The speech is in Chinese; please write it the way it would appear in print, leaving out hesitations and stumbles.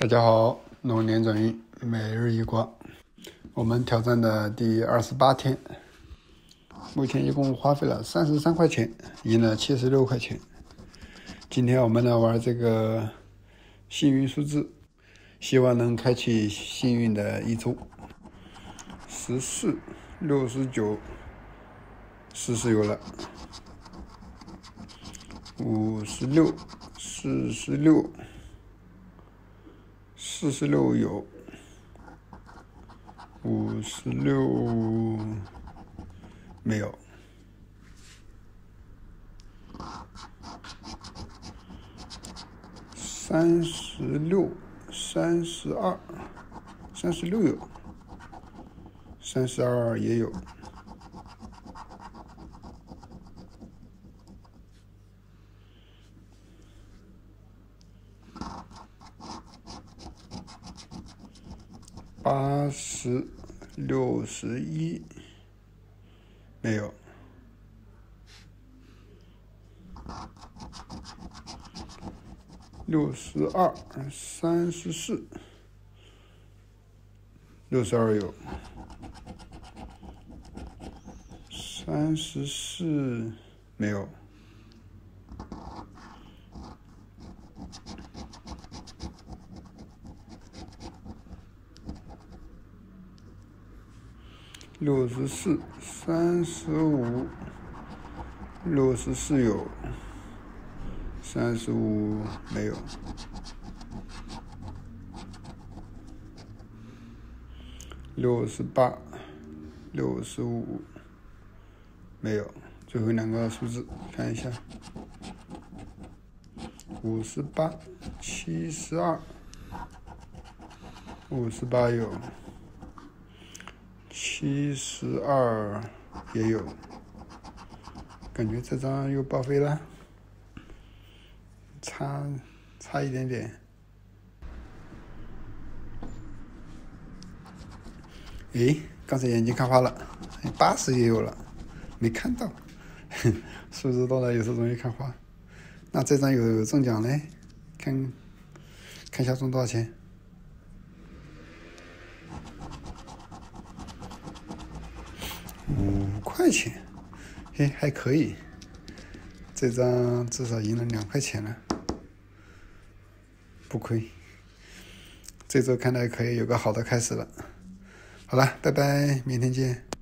大家好，龙年转运，每日一卦，我们挑战的第28天，目前一共花费了33块钱，赢了76块钱。今天我们来玩这个幸运数字，希望能开启幸运的一周。14、69、40有了，56、46有，56没有，36、32、36有，32也有，80、61没有，62、34、62有，34没有，64、35、64有，35没有，68、65没有。最后两个数字看一下，58、72、58有，72也有。感觉这张又报废了，差一点点。诶，刚才眼睛看花了，80也有了，没看到。数字多了有时候容易看花。那这张有中奖嘞，看一下中多少钱。5块钱，嘿，还可以。这张至少赢了2块钱了，不亏。这周看来可以有个好的开始了。好了，拜拜，明天见。